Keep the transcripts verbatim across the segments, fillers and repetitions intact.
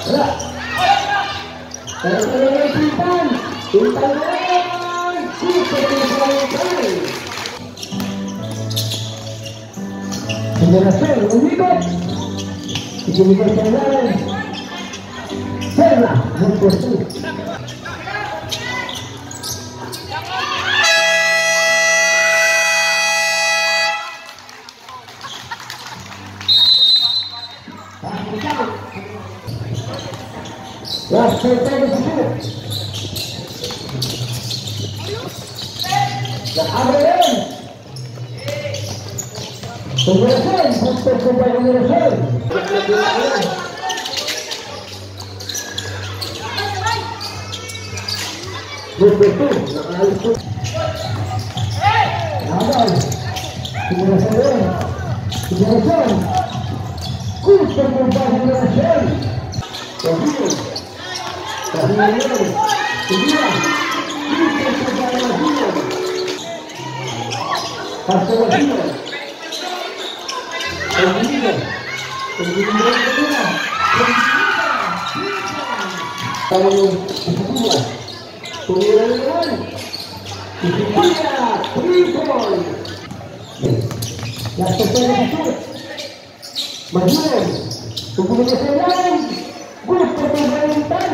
Wala. Pero sa mga Pintan, Pintan naman, super Pintan. Generación, umikot. Ikinigay sa ilalim. Serna, nagpusto. Last thirty seconds. La abren. Generación, punto por generación. Betul, nakaalis po. Laban. Generación. Generación. Punto por generación. Kahil. Kahil ngayon. Sige. Punto por generación. Pasawasin. Pemilihan, pemilihan kedua, kalau kedua, pemilihan kedua, three point, yang terjadi itu, Majuan, kemudian kemudian, gol pertahanan,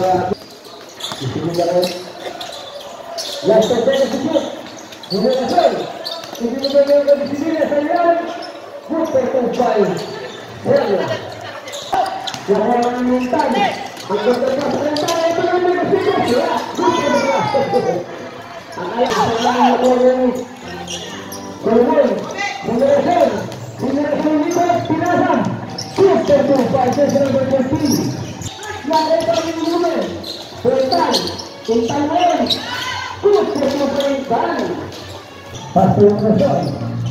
yang terjadi itu, kemudian, kemudian di sini saya. Super Tupai Serna yang orang minta anggota perintah itu namanya Super ya Super anak yang orang kemudian kemudian kemudian kita pindah Super Tupai Serna berhenti yang ada di rumah perintah perintah lain Super Tupai pasti menang.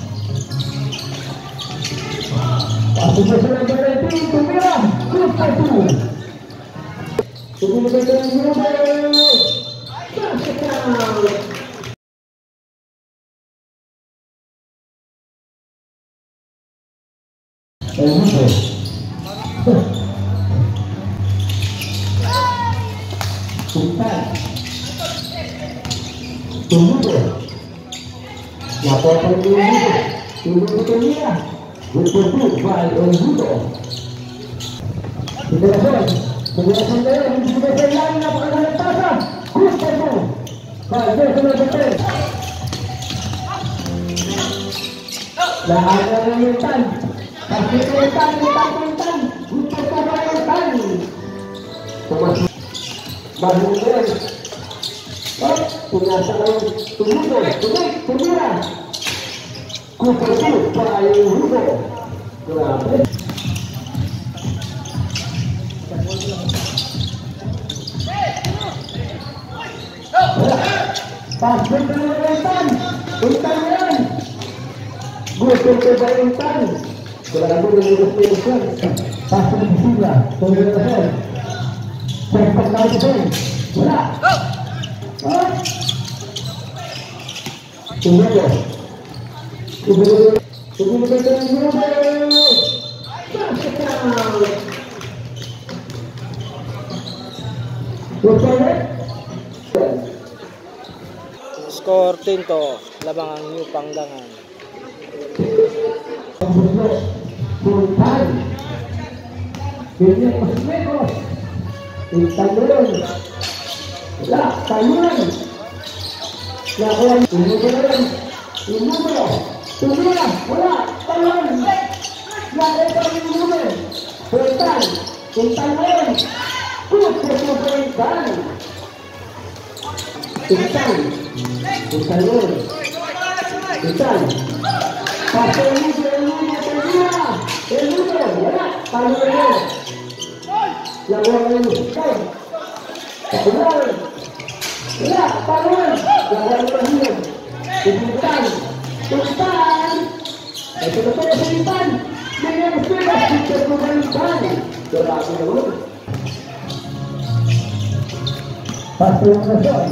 Aku bersenang berhenti itu merah, klub satu. Sebelum kita mulai, tersekat. Tunggu. Sultan. Tunggu. Laporan dulu. Tunggu dunia. Berbentuk baik oleh Budo. Kemudian, kemudian sendiri yang juga lain apakah ada pasang? Kustato. Baik, dia sudah betul. Dan ada rentan. Kasih rentan, rentan, rentan. Untuk apa rentan? Kemudian, baru dia. Punya salah. Tunggu, tunggu, tunggu. Kustato baik Budo. Kenapa? Pasir penyelesaian Intan gue coba Intan berlaku dengan penyelesaian pasir sila penyelesaian sempat lagi pun berat tunggu ya tunggu tunggu tunggu tunggu skor Tinto labangan New Panggangan. Sultan ini Osmekos Intanul lah Tayuan lawan ini benar ini benar tujuan bola Tayuan yang ada di rumah Sultan Intanul kuat berperan Intan Intanul Intan pasal ini dia Elmudo, ya, Tayuan yang orang ini kan Tayuan ya, Tayuan yang orang ini Sultan Sultan itu betul Sultan dengan sepeda kita pemerintah berlaku dulu pasal nasional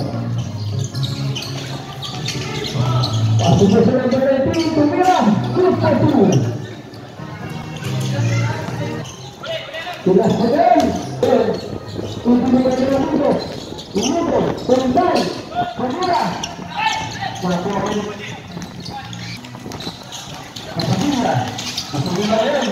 pasal nasional berarti itu merah klub satu Sudah sedang. Tujuh menit minuto. Minuto. Tentang. Segera. Masakan. Masakina. Masakina yan.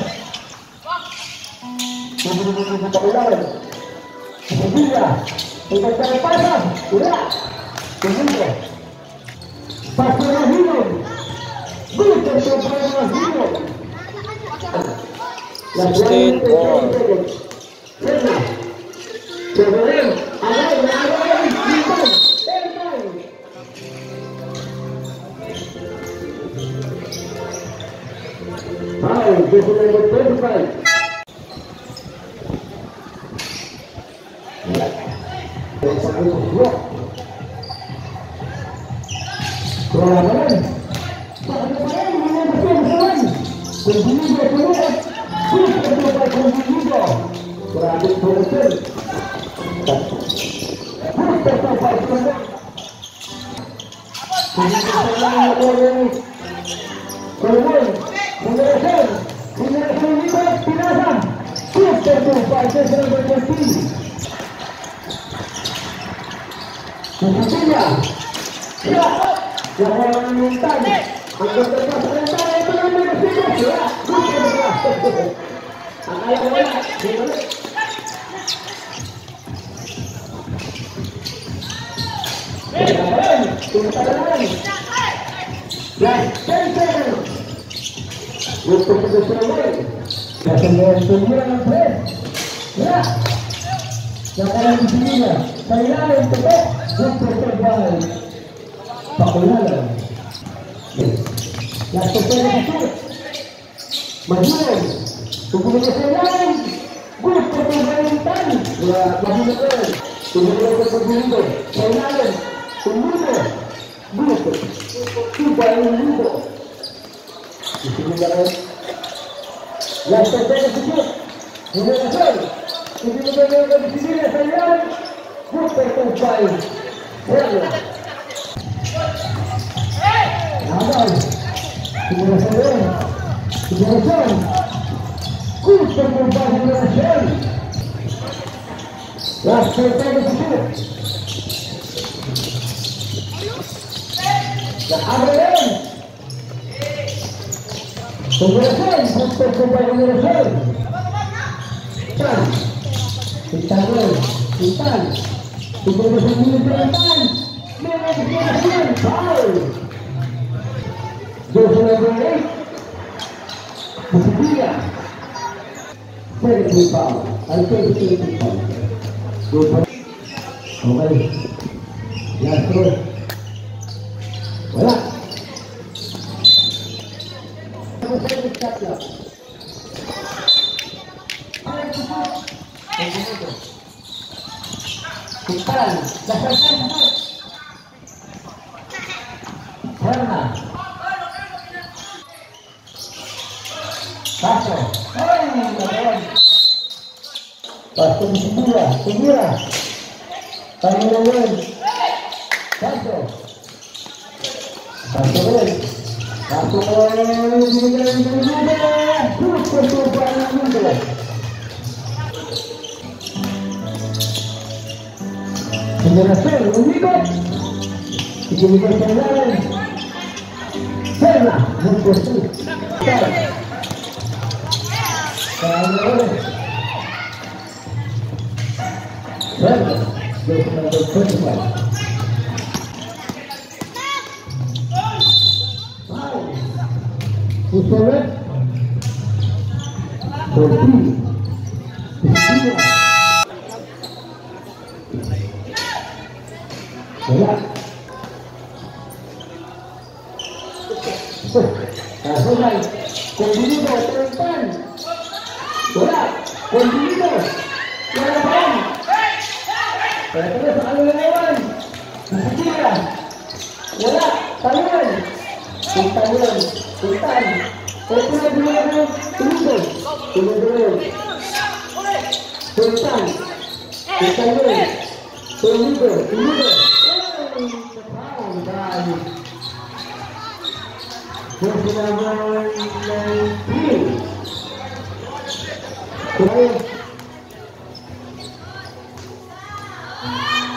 Tujuh menit minuto ulang. Masakina. Tingkat terpasang. Ulang. Minuto. Pasal hidup. Bukan terpasang hidup. sixteen four.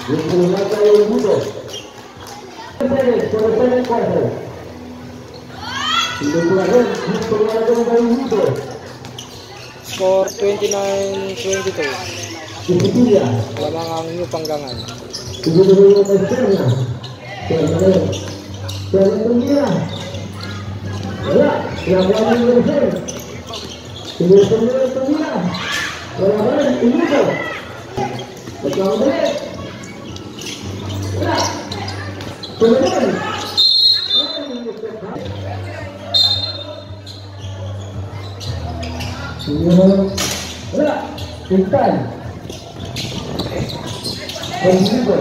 Disponibilidad del mundo. Por estar en cuatro. Y de corazón, disponibilidad del mundo. Score twenty-nine twenty-two. Disciplina. Lamang ang New Panggangan. Disponibilidad externa. Terminal. Terminal. Wala. Lakuan ng reserve. Disponibilidad terminal. Wala ba rin? Inuto. Ikaw ulit. Wala. Tuloy. Wala. Pintan. Pag-ibo.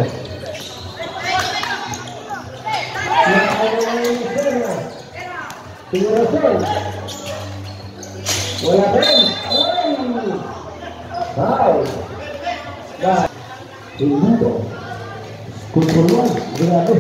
Tingurasyon. Wala rin. Wow. Wow. Tinguro. Kumpuluan. Grabe.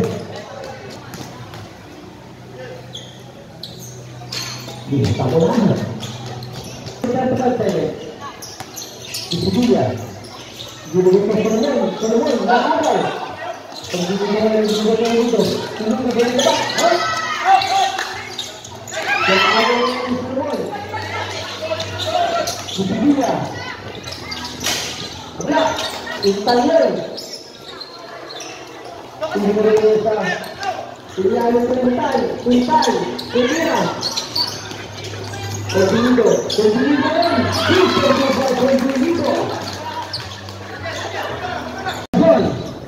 Bisa ko lang. Kita tekan saya. Itu dia. Jadi kita perlu, perlu, nggak ada. Pendidikan yang juga itu. Ini menjadi apa? Dan ada yang semua. Itu dia. Ada. Italian. Ini mereka. Ini ada pintai, pintai, pintai. Conjunto, conjunto, conjunto. Gol.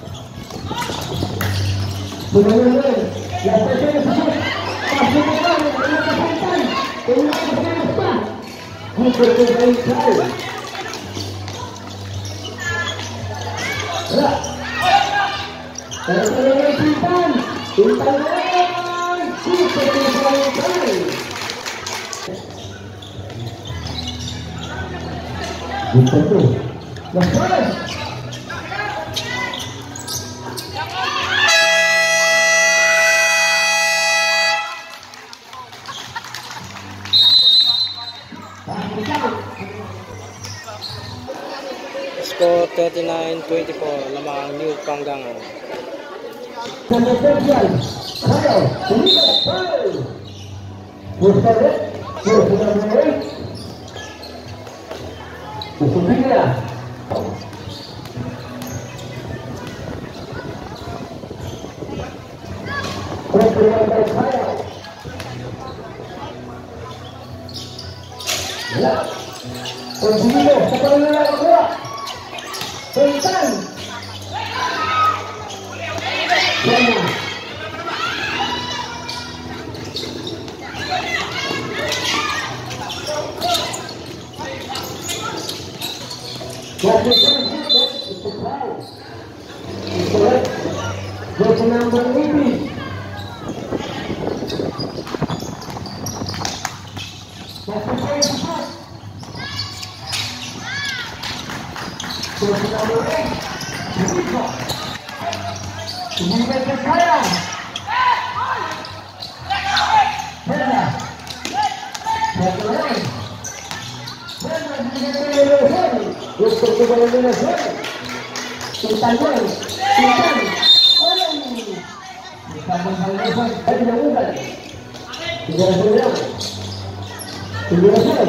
Benar-benar, la presión es así. Pase de mano, en la pantalla, en la pantalla está. Super que ahí cae. Ahora. Para que le pintan, pintan. Super que ahí cae. Betul, lepas. Score thirty-nine twenty-four. Lamang ang New Panggangan. Kemudian, kalau ini betul, betul, betul, betul. Disciplina. Pertandingan berkaya. Ya. Continue. Sekarang yang kedua. Pentan. Jana. Bersenambang ini. Masih saya cepat. Bersenambang ini. Bisa. Ini mereka kaya. Beda. Satu lagi. Beda di Indonesia. Untuk kembali Indonesia. Pintan gol. Pintan. Sabang Malaysia, saya tidak mudah. Tidak mudah. Tidak mudah.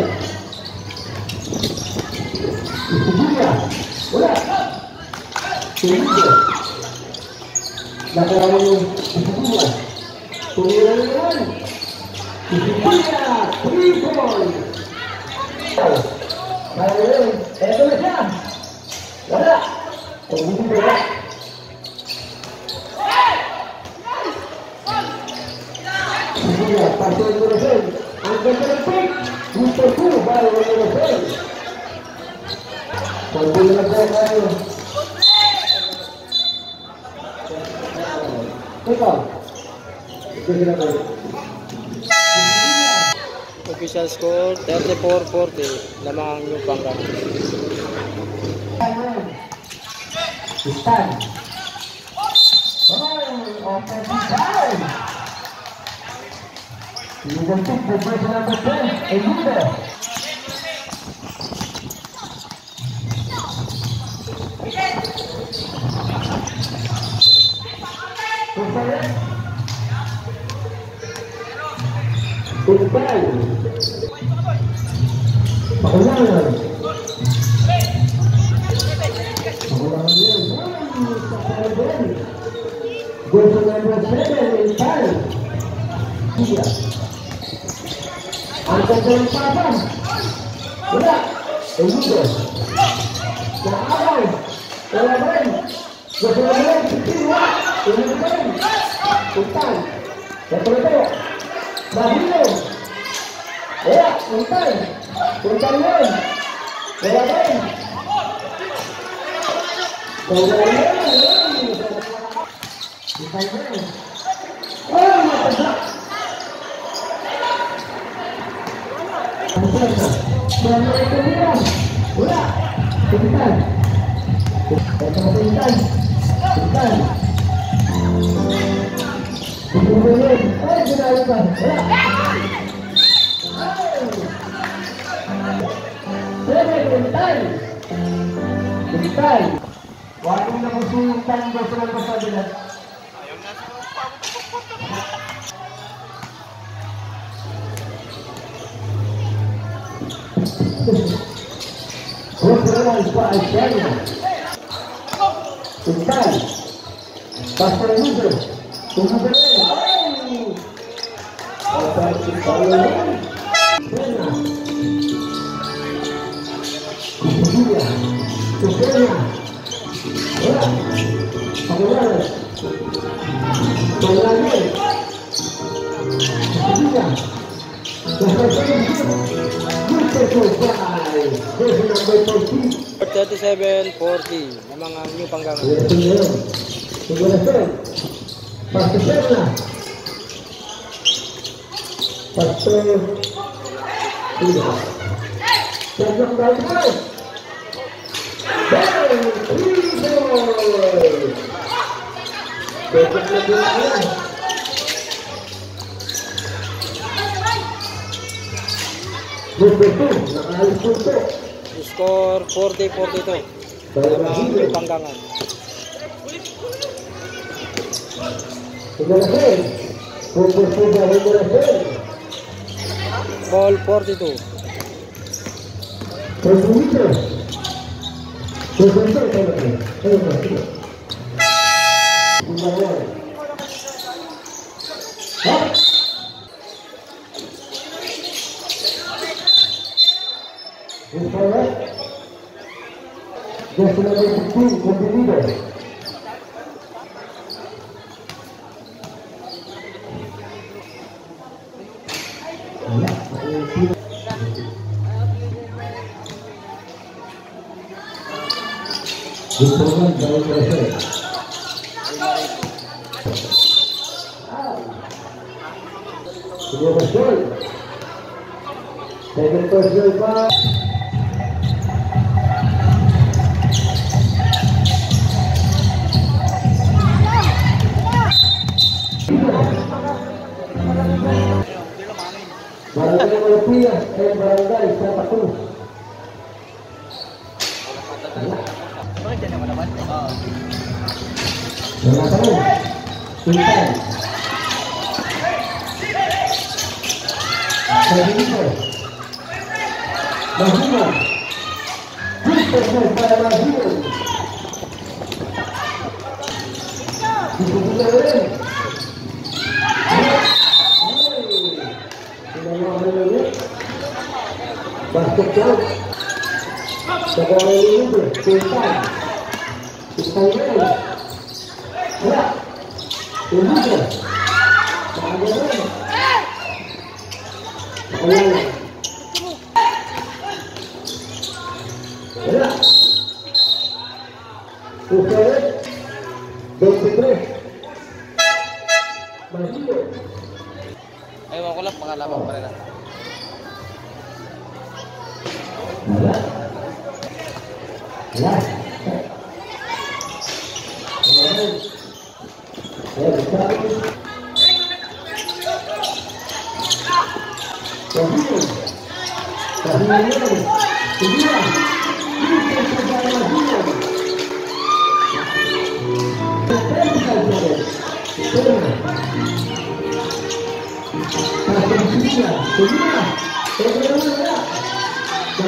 Itu dia. Udah. Itu. Lakukan itu. Itu dia. Kemudian. Itu dia. Three point. Lalu, Indonesia. Udah. Kemudian dia. Pasal Indonesia, angka terpenting untuk kubah Indonesia. Pasal Indonesia, betul. Official score thirty-four forty. Lamang ang New Panggangan. Stand. Oh, offensive. Identik dengan number ten, Eluda. Tumpay. Pakulangan. Pakulangan yun. Sa Paragon. Goal to number seven in time. Tiga. Angkat dalam papan. Wala. Eludo. Nakawal. Kalaban. Gosolaban. Sikirwa. Kalaban. Tumpay. Ito-ito. Bahilo. Ya, Tumpay. Tumpay yun. Kalaban. Kalaban. Tumpay yun. Oh, matagak. Selama itu dia, bola, pintar, pintar, pintar, pintar. Kemudian, eh kita lupa, bola. Saya pintar, pintar. Waktu nak musuhkan bosan bosan dia. Berperan Pak Asyanya Pintar Pasal Muda Tunggu berani Pasal Pintar Pena Kusudia Kupena Bola Pagawala Pagawala Kusudia Pasal thirty-seven forty memang new panggangan. Skor forty forty-two memang new panggangan. Ball forty-two. Ya sudah berhenti kompetitor. Hitungan dari proses. Sudah betul. Saya berproses Pak. Barangkali rupiah, eh barangkali siapa tuh? Jangan tahu, pintar. Bahino, Bahino, Bahino pada Bahino. Itu juga lain. Basket jauh, sekarang ini pintar, pintar ini, ya, ini dia, ada lagi, ada, ya, usaha, berpikir, masih. Ay, wala ko lang pangalaman pa rin. Ya. Ya. Ya, bisa. Bahino. Bahino. Kedua. Ini sebagai Bahino. Kita bisa jadi.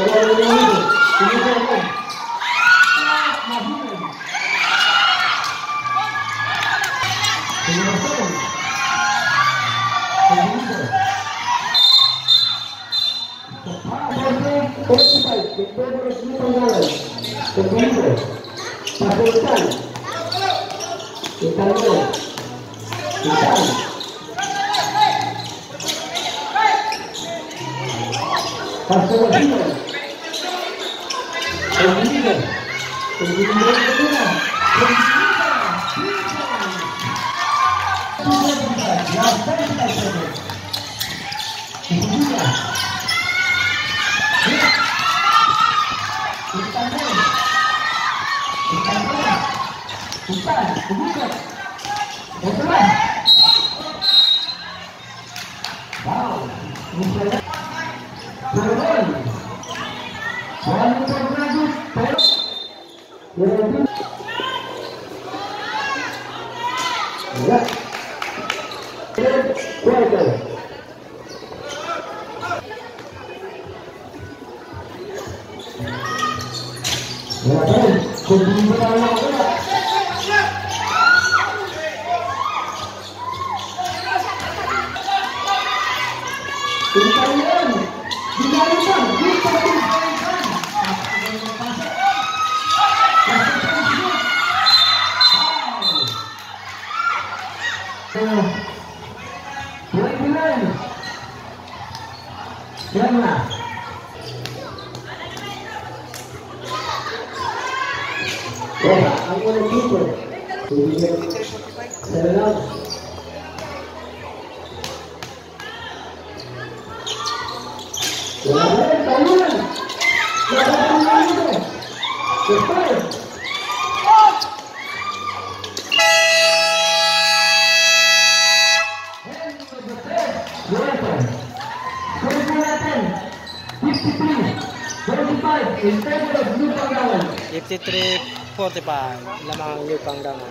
fifty-three forty-five lamang New Pangdangan.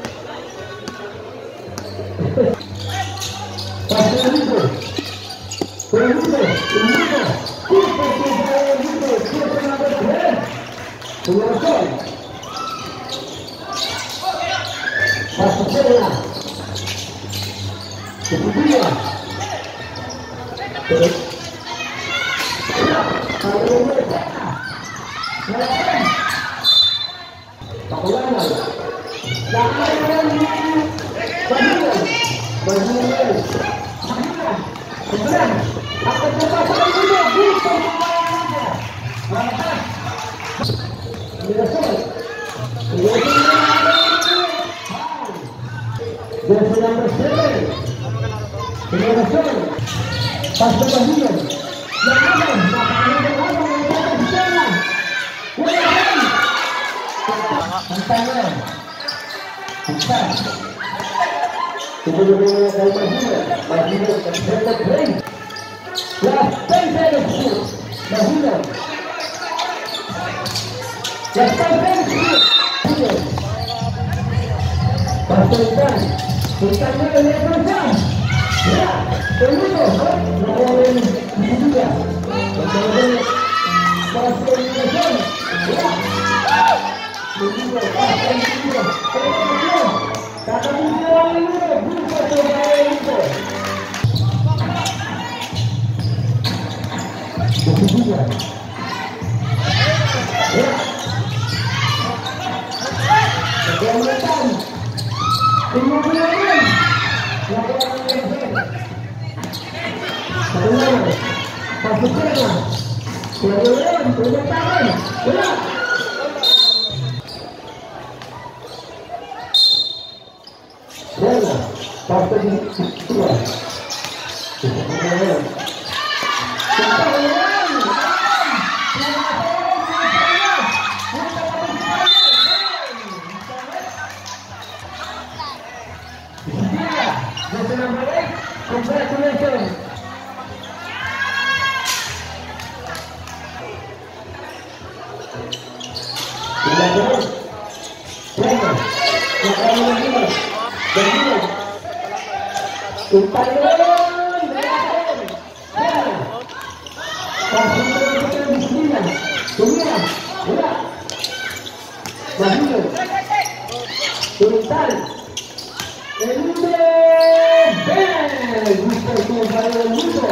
Mahino. Sultan. Eludo. Ben. Gusto ito para Eludo.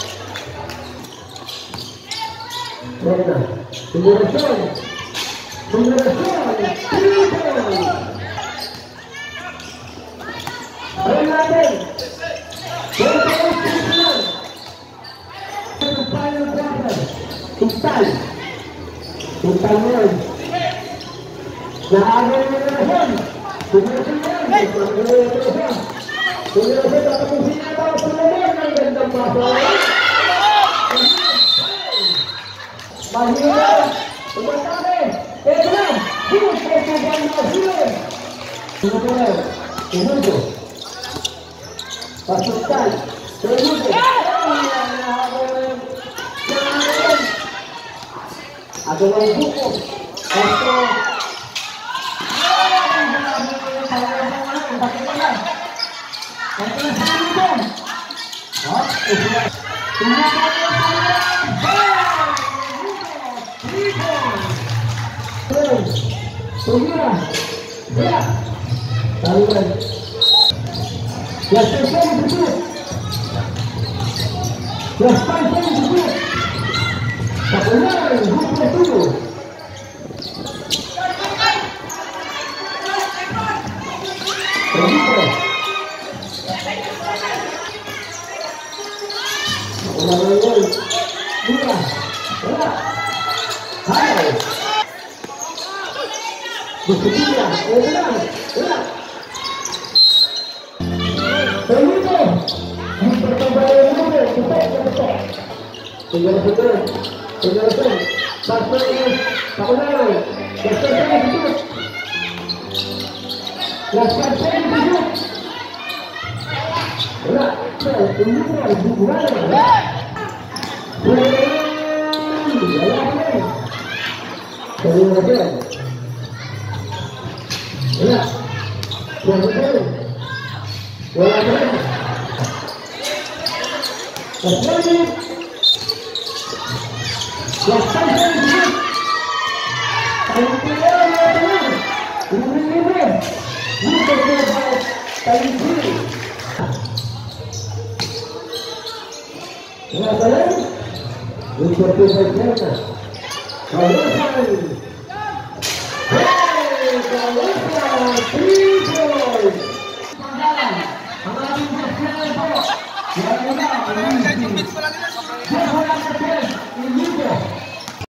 Buena. Simulación. Simulación. Triple. Adelante. Sultan. Sultan Moy. Nahagol mo na naman. Simulación yan. Simulación. Simulación. Tatapusin na tayo sa naman. Ang gandang paso. Mahino. Tumatake. Ito na. Gusto ko ba Mahino? Tumatake. Tumatake. Pasukan. Tumatake. Ada yang buku. Pasto. Sembilan, ya, taruhan. Las terceras itu, las pantas itu, takunan grupo itu. Terbuka. Ulang-ulang, dua, dua, hai. Bersedia, ulang, ulang. Terbuka. Diperkembali dulu, tutup, tutup. Tinggal tutup, tinggal tutup. Pasal ini, takunan. Bersedia tutup. Lakukan saya tutup. Ulang, terbuka, dibuat. Ulang, ulang. Terbuka. Ya, yang betul. Walaupun tapi lakukan saja. Kalau tidak ada, ini ini ini terlihat tadi sini. Walaupun ini terlihat saja. Kalau saya Yang